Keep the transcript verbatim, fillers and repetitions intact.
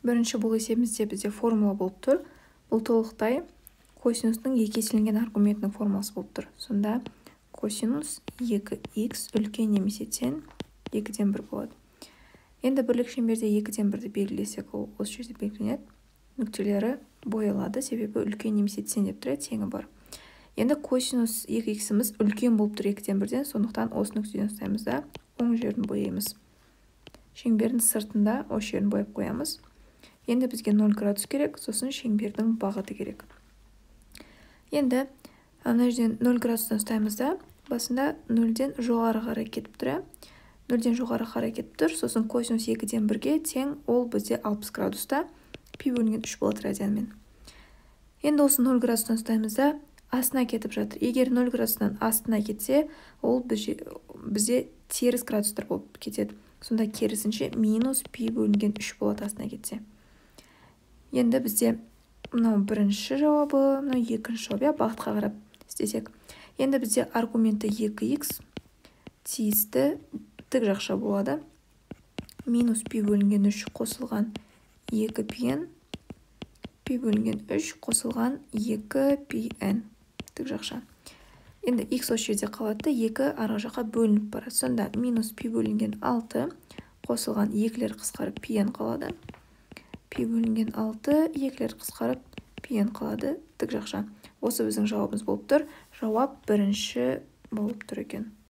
бірінші бұл есебімізде бізде формула болып тұр. Бұл толықтай косинустың екі еселенген аргументінің формуласы болып тұр. Сонда косинус екі х үлкен немесе тең екіден бір болады. Енді бірлік шеңберде екіден бірді белгілесек, ол осы жерде белгіленеді. Нүктелері боялады, себебі үлкен немесе тең деп тұрады, теңі бар. Енді косинус екі х-іміз үлкен болып тұр екіден бірден, сондықтан осы нүктеден ұстаймыз да оң жерін бояймыз. Шеңбердің сыртында осы жерін бояп қоямыз. Енді бізге нөл градус керек, сосын шеңбердің бағыты керек. Енді ана жерден нөл градустан ұстаймыз да, басында нөлден жоғары қарай кетіп тұр. нөлден жоғары қарай кетіп тұр, сосын косинус екіден бірге тең, ол бізде алпыс градуста, пи бөлінген үш болады радианмен. Енді осы нөл градустан ұстаймыз да, астына кетіп жатыр. Егер нөл градустан астына кетсе, ол бізде теріс градустар болып кетеді. Сонда керісінше минус пи бөлінген үш болады астына кетсе. Енді бізде мынау бірінші жауабы, мынау екінші жауабы, бағытқа қарап істесек. Енді бізде аргументі екі х тиісті тік жақша болады. Минус пи бөлінген үш қосылған екі пи-н, пи бөлінген үш қосылған екі пи-н тік жақша. Енді х осы жерде қалады, екі арғы жаққа бөлініп барады. Сонда минус пи бөлінген алты қосылған екілер қысқарып пи-н қалады. Пи бөлінген алты, екілер қысқарып пи-н қалады тік жақша. Осы біздің жауабымыз болып тұр. Жауап бірінші болып тұр екен.